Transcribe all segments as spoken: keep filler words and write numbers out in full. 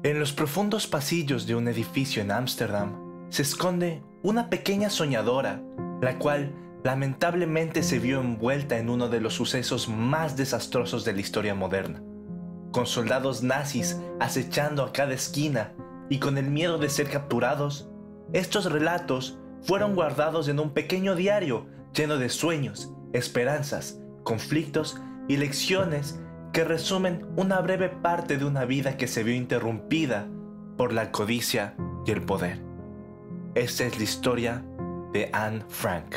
En los profundos pasillos de un edificio en Ámsterdam se esconde una pequeña soñadora, la cual lamentablemente se vio envuelta en uno de los sucesos más desastrosos de la historia moderna. Con soldados nazis acechando a cada esquina y con el miedo de ser capturados, estos relatos fueron guardados en un pequeño diario lleno de sueños, esperanzas, conflictos y lecciones que resumen una breve parte de una vida que se vio interrumpida por la codicia y el poder. Esta es la historia de Anne Frank.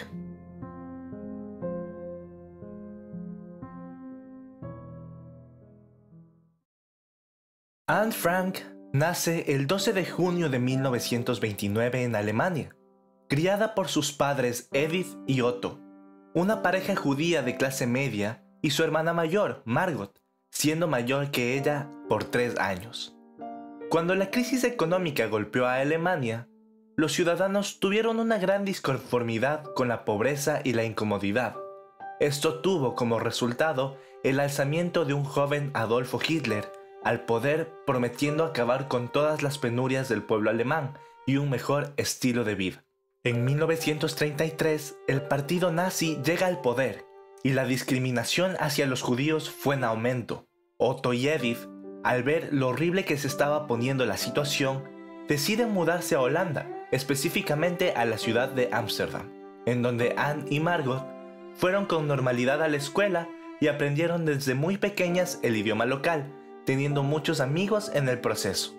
Anne Frank nace el doce de junio de mil novecientos veintinueve en Alemania, criada por sus padres Edith y Otto, una pareja judía de clase media, y su hermana mayor, Margot, siendo mayor que ella por tres años. Cuando la crisis económica golpeó a Alemania, los ciudadanos tuvieron una gran disconformidad con la pobreza y la incomodidad. Esto tuvo como resultado el alzamiento de un joven Adolfo Hitler al poder, prometiendo acabar con todas las penurias del pueblo alemán y un mejor estilo de vida. En mil novecientos treinta y tres, el partido nazi llega al poder y la discriminación hacia los judíos fue en aumento. Otto y Edith, al ver lo horrible que se estaba poniendo la situación, deciden mudarse a Holanda, específicamente a la ciudad de Ámsterdam, en donde Anne y Margot fueron con normalidad a la escuela y aprendieron desde muy pequeñas el idioma local, teniendo muchos amigos en el proceso.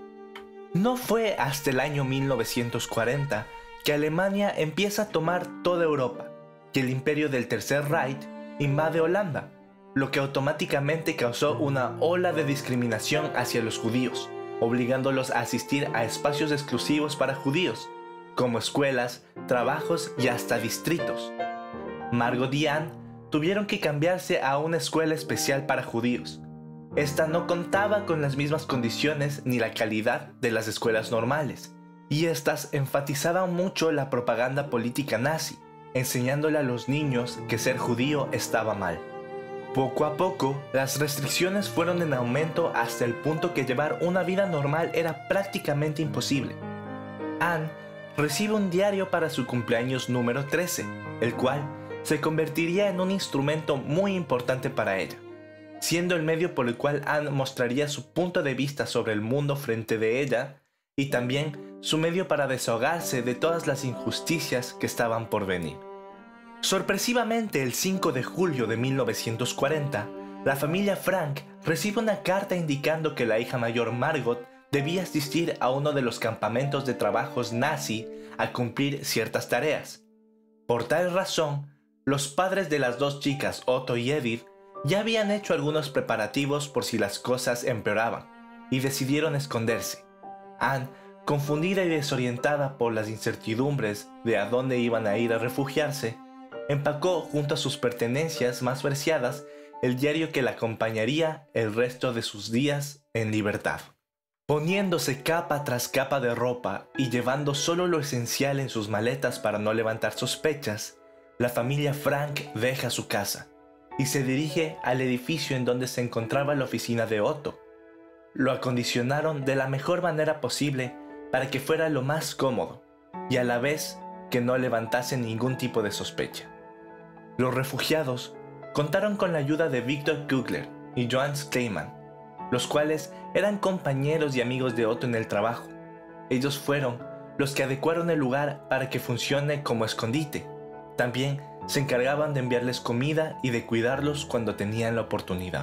No fue hasta el año mil novecientos cuarenta que Alemania empieza a tomar toda Europa, que el imperio del Tercer Reich invade Holanda, lo que automáticamente causó una ola de discriminación hacia los judíos, obligándolos a asistir a espacios exclusivos para judíos, como escuelas, trabajos y hasta distritos. Margot y Anne tuvieron que cambiarse a una escuela especial para judíos. Esta no contaba con las mismas condiciones ni la calidad de las escuelas normales, y estas enfatizaban mucho la propaganda política nazi, enseñándole a los niños que ser judío estaba mal. Poco a poco, las restricciones fueron en aumento hasta el punto que llevar una vida normal era prácticamente imposible. Anne recibe un diario para su cumpleaños número trece, el cual se convertiría en un instrumento muy importante para ella, siendo el medio por el cual Anne mostraría su punto de vista sobre el mundo frente de ella y también su medio para desahogarse de todas las injusticias que estaban por venir. Sorpresivamente, el cinco de julio de mil novecientos cuarenta, la familia Frank recibe una carta indicando que la hija mayor Margot debía asistir a uno de los campamentos de trabajos nazi a cumplir ciertas tareas. Por tal razón, los padres de las dos chicas, Otto y Edith, ya habían hecho algunos preparativos por si las cosas empeoraban, y decidieron esconderse. Anne, confundida y desorientada por las incertidumbres de a dónde iban a ir a refugiarse, empacó junto a sus pertenencias más preciadas el diario que la acompañaría el resto de sus días en libertad. Poniéndose capa tras capa de ropa y llevando solo lo esencial en sus maletas para no levantar sospechas, la familia Frank deja su casa y se dirige al edificio en donde se encontraba la oficina de Otto. Lo acondicionaron de la mejor manera posible para que fuera lo más cómodo y a la vez que no levantase ningún tipo de sospecha. Los refugiados contaron con la ayuda de Victor Kugler y Johannes Kleiman, los cuales eran compañeros y amigos de Otto en el trabajo. Ellos fueron los que adecuaron el lugar para que funcione como escondite. También se encargaban de enviarles comida y de cuidarlos cuando tenían la oportunidad.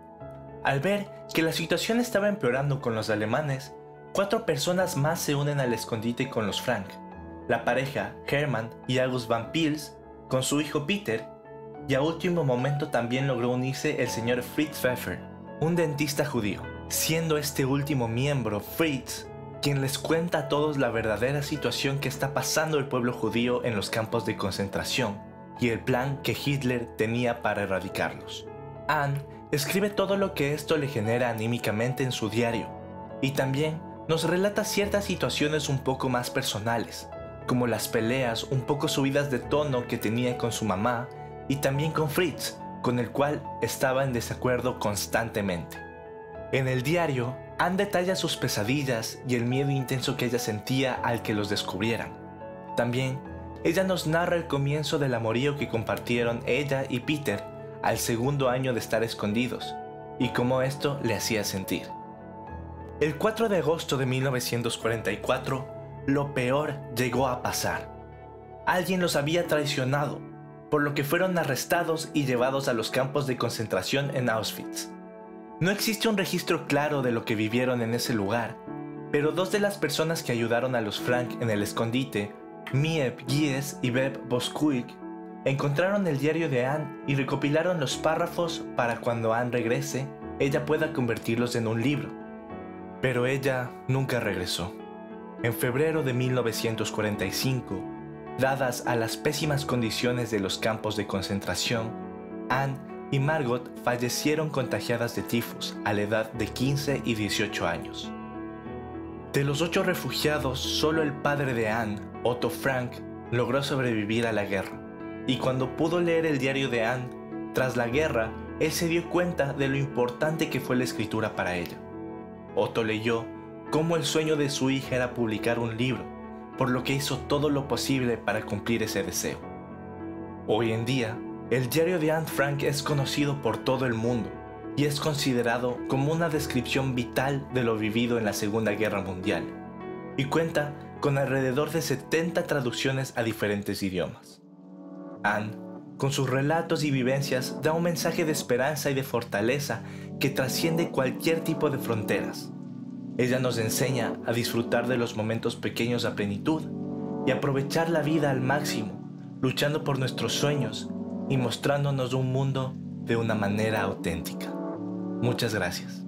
Al ver que la situación estaba empeorando con los alemanes, cuatro personas más se unen al escondite con los Frank. La pareja Hermann y August Van Pils, con su hijo Peter, y a último momento también logró unirse el señor Fritz Pfeffer, un dentista judío, siendo este último miembro, Fritz, quien les cuenta a todos la verdadera situación que está pasando el pueblo judío en los campos de concentración y el plan que Hitler tenía para erradicarlos. Anne escribe todo lo que esto le genera anímicamente en su diario, y también nos relata ciertas situaciones un poco más personales, como las peleas un poco subidas de tono que tenía con su mamá y también con Fritz, con el cual estaba en desacuerdo constantemente. En el diario, Anne detalla sus pesadillas y el miedo intenso que ella sentía al que los descubrieran. También, ella nos narra el comienzo del amorío que compartieron ella y Peter al segundo año de estar escondidos, y cómo esto le hacía sentir. El cuatro de agosto de mil novecientos cuarenta y cuatro, lo peor llegó a pasar. Alguien los había traicionado, por lo que fueron arrestados y llevados a los campos de concentración en Auschwitz. No existe un registro claro de lo que vivieron en ese lugar, pero dos de las personas que ayudaron a los Frank en el escondite, Miep Gies y Beb Boskuig, encontraron el diario de Anne y recopilaron los párrafos para cuando Anne regrese, ella pueda convertirlos en un libro. Pero ella nunca regresó. En febrero de mil novecientos cuarenta y cinco, dadas a las pésimas condiciones de los campos de concentración, Anne y Margot fallecieron contagiadas de tifus a la edad de quince y dieciocho años. De los ocho refugiados, solo el padre de Anne, Otto Frank, logró sobrevivir a la guerra, y cuando pudo leer el diario de Anne, tras la guerra, él se dio cuenta de lo importante que fue la escritura para ella. Otto leyó cómo el sueño de su hija era publicar un libro, por lo que hizo todo lo posible para cumplir ese deseo. Hoy en día, el diario de Anne Frank es conocido por todo el mundo y es considerado como una descripción vital de lo vivido en la Segunda Guerra Mundial, y cuenta con alrededor de setenta traducciones a diferentes idiomas. Anne, con sus relatos y vivencias, da un mensaje de esperanza y de fortaleza que trasciende cualquier tipo de fronteras. Ella nos enseña a disfrutar de los momentos pequeños a plenitud y aprovechar la vida al máximo, luchando por nuestros sueños y mostrándonos un mundo de una manera auténtica. Muchas gracias.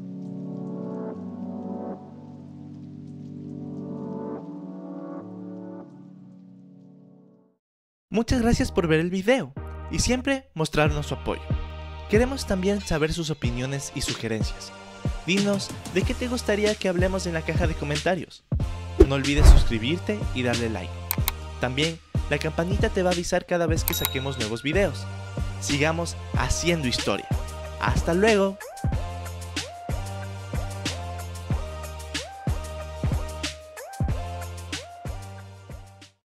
Muchas gracias por ver el video y siempre mostrarnos su apoyo. Queremos también saber sus opiniones y sugerencias. Dinos de qué te gustaría que hablemos en la caja de comentarios. No olvides suscribirte y darle like. También la campanita te va a avisar cada vez que saquemos nuevos videos. Sigamos haciendo historia. ¡Hasta luego!